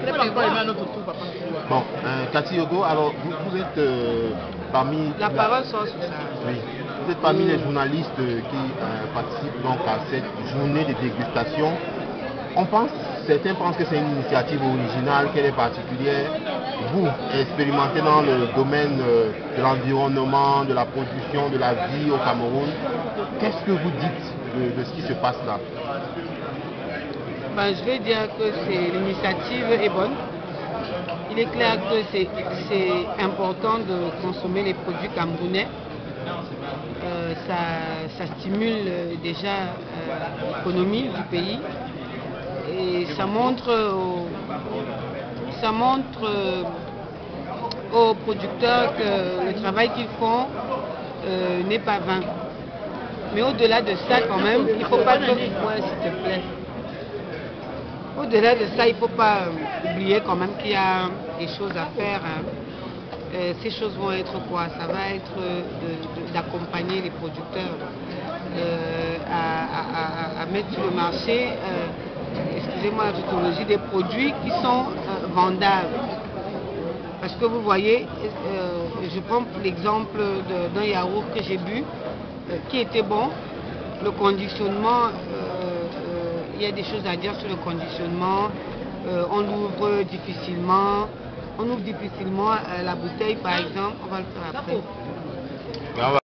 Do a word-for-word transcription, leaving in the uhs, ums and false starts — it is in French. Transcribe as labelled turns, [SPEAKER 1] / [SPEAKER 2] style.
[SPEAKER 1] Bon, euh, Cathy Yogo, alors vous, vous êtes euh, parmi...
[SPEAKER 2] La parole sort sur ça.
[SPEAKER 1] Oui. Vous êtes parmi les journalistes qui euh, participent donc à cette journée de dégustation. On pense, certains pensent que c'est une initiative originale, qu'elle est particulière. Vous, expérimentez dans le domaine euh, de l'environnement, de la production, de la vie au Cameroun, qu'est-ce que vous dites de, de ce qui se passe là?
[SPEAKER 2] Ben, je vais dire que l'initiative est bonne. Il est clair que c'est important de consommer les produits camerounais. Euh, ça, ça stimule déjà euh, l'économie du pays et ça montre, aux, ça montre euh, aux producteurs que le travail qu'ils font euh, n'est pas vain. Mais au-delà de ça, quand même, il ne faut pas que... Ouais, s'il te plaît. Au-delà de ça, il ne faut pas euh, oublier quand même qu'il y a des choses à faire. Hein. Euh, ces choses vont être quoi? Ça va être d'accompagner les producteurs euh, à, à, à, à mettre sur le marché, euh, excusez-moi la tautologie, des produits qui sont euh, vendables. Parce que vous voyez, euh, je prends l'exemple d'un yaourt que j'ai bu, euh, qui était bon. Le conditionnement, euh, euh, il y a des choses à dire sur le conditionnement. Euh, on l'ouvre difficilement. On ouvre difficilement euh, la bouteille, par exemple. On va le faire après.